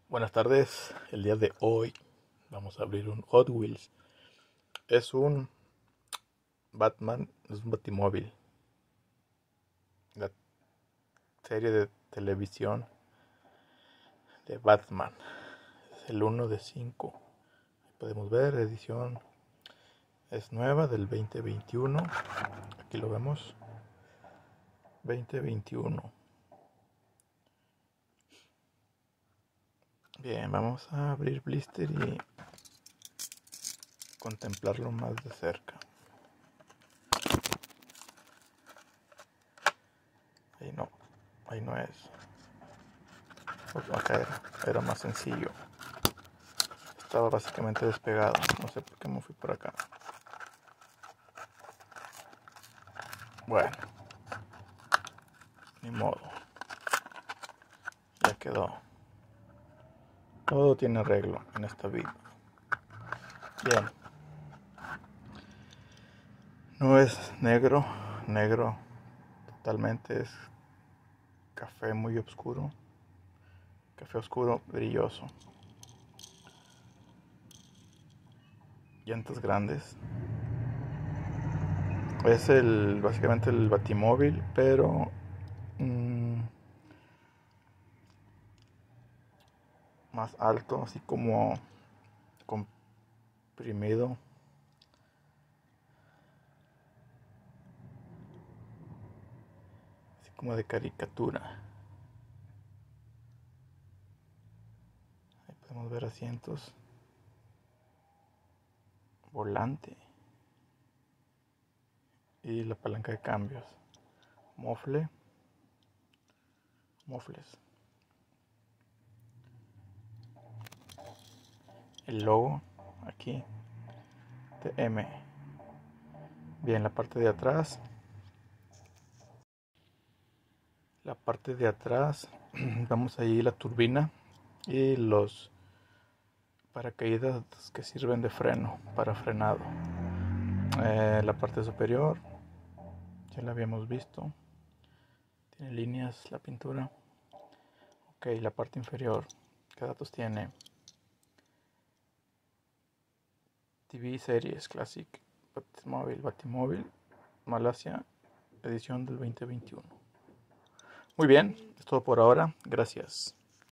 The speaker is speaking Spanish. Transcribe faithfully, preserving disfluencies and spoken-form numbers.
Buenas tardes, el día de hoy vamos a abrir un Hot Wheels. Es un Batman, es un Batimóvil. La serie de televisión de Batman. Es el uno de cinco. Podemos ver, edición es nueva del veinte veintiuno. Aquí lo vemos. veinte veintiuno. Bien, vamos a abrir blister y contemplarlo más de cerca. Ahí no, ahí no es. Acá era, era más sencillo. Estaba básicamente despegado. No sé por qué me fui por acá. Bueno, ni modo. Ya quedó. Todo tiene arreglo en esta vida. Bien. No es negro, negro totalmente, es café muy oscuro. Café oscuro brilloso. Llantas grandes. Es el básicamente el Batimóvil, pero mmm, más alto, así como comprimido. Así como de caricatura. Ahí podemos ver asientos. Volante. Y la palanca de cambios. Mofle. Mofles. El logo aquí de M. Bien, la parte de atrás. La parte de atrás. Vamos ahí la turbina y los paracaídas que sirven de freno para frenado. Eh, la parte superior ya la habíamos visto. Tiene líneas la pintura. Ok, la parte inferior. ¿Qué datos tiene? T V Series Classic Batimóvil, Batimóvil, Malasia, edición del veinte veintiuno. Muy bien, es todo por ahora. Gracias.